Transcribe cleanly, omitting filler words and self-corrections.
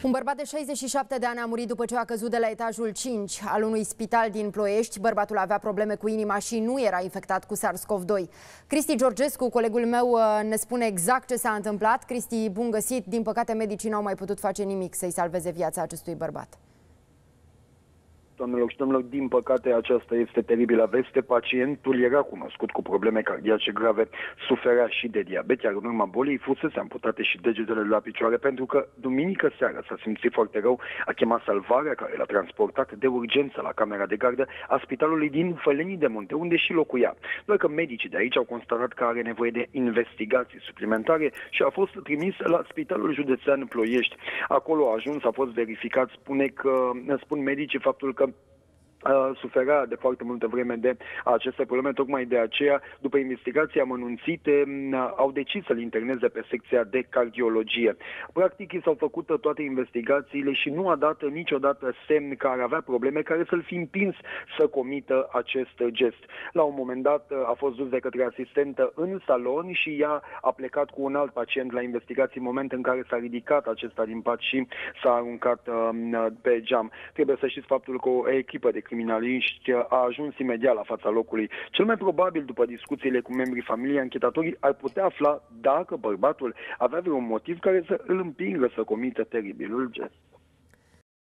Un bărbat de 67 de ani a murit după ce a căzut de la etajul 5 al unui spital din Ploiești. Bărbatul avea probleme cu inima și nu era infectat cu SARS-CoV-2. Cristi Georgescu, colegul meu, ne spune exact ce s-a întâmplat. Cristi, bun găsit! Din păcate, medicii n-au mai putut face nimic să-i salveze viața acestui bărbat. Doamnelor și domnilor, din păcate aceasta este teribilă veste. Pacientul era cunoscut cu probleme cardiace grave, suferea și de diabet, iar în urma bolii fusese amputate și degetele de la picioare, pentru că duminică seara s-a simțit foarte rău, a chemat salvarea, care l-a transportat de urgență la camera de gardă a spitalului din Fălenii de Munte, unde și locuia. Doar că medicii de aici au constatat că are nevoie de investigații suplimentare și a fost trimis la Spitalul Județean Ploiești. Acolo a ajuns, a fost verificat, spun medicii faptul că suferea de foarte multă vreme de aceste probleme. Tocmai de aceea, după investigații amănunțite, au decis să-l interneze pe secția de cardiologie. Practic, i s-au făcut toate investigațiile și nu a dat niciodată semn că ar avea probleme care să-l fi împins să comită acest gest. La un moment dat a fost dus de către asistentă în salon și ea a plecat cu un alt pacient la investigații, în moment în care s-a ridicat acesta din pat și s-a aruncat pe geam. Trebuie să știți faptul că o echipă de criminaliști a ajuns imediat la fața locului. Cel mai probabil, după discuțiile cu membrii familiei, anchetatorii ar putea afla dacă bărbatul avea vreun motiv care să îl împingă să comită teribilul gest.